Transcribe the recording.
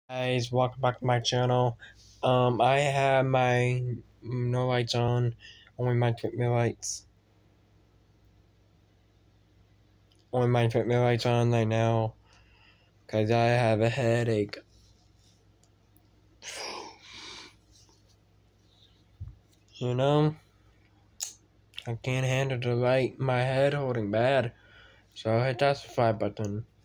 Guys, welcome back to my channel. I have my no lights on, only my treatment lights. Only my treatment lights on right now, cause I have a headache. You know, I can't handle the light. My head holding bad, so I hit that subscribe button.